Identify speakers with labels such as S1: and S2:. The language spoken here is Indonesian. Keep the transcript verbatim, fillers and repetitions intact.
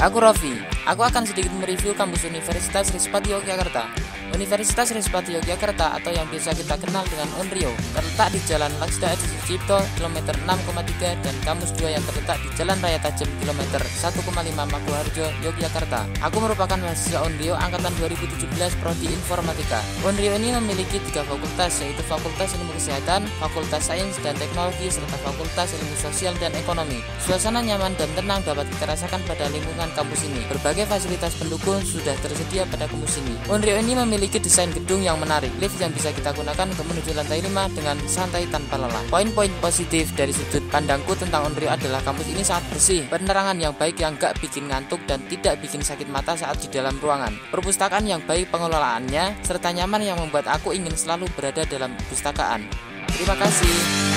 S1: Aku Rofi. Aku akan sedikit mereview kampus Universitas Trisipati Yogyakarta. Universitas Trisipati Yogyakarta atau yang biasa kita kenal dengan Unrio terletak di Jalan Laksda Edi Sucipto kilometer enam koma tiga dan kampus dua yang terletak di Jalan Raya Tajem kilometer satu koma lima Maguharjo, Yogyakarta. Aku merupakan mahasiswa Unrio angkatan dua ribu tujuh belas prodi Informatika. Unrio ini memiliki tiga fakultas, yaitu Fakultas Ilmu Kesehatan, Fakultas Sains dan Teknologi, serta Fakultas Ilmu Sosial dan Ekonomi. Suasana nyaman dan tenang dapat kita rasakan pada lingkungan kampus ini. Berbagai fasilitas pendukung sudah tersedia pada kampus ini. Unrio ini memiliki desain gedung yang menarik, lift yang bisa kita gunakan untuk menuju lantai lima dengan santai tanpa lelah. Poin-poin positif dari sudut pandangku tentang Unrio adalah kampus ini sangat bersih, penerangan yang baik yang gak bikin ngantuk dan tidak bikin sakit mata saat di dalam ruangan, perpustakaan yang baik pengelolaannya, serta nyaman yang membuat aku ingin selalu berada dalam perpustakaan. Terima kasih.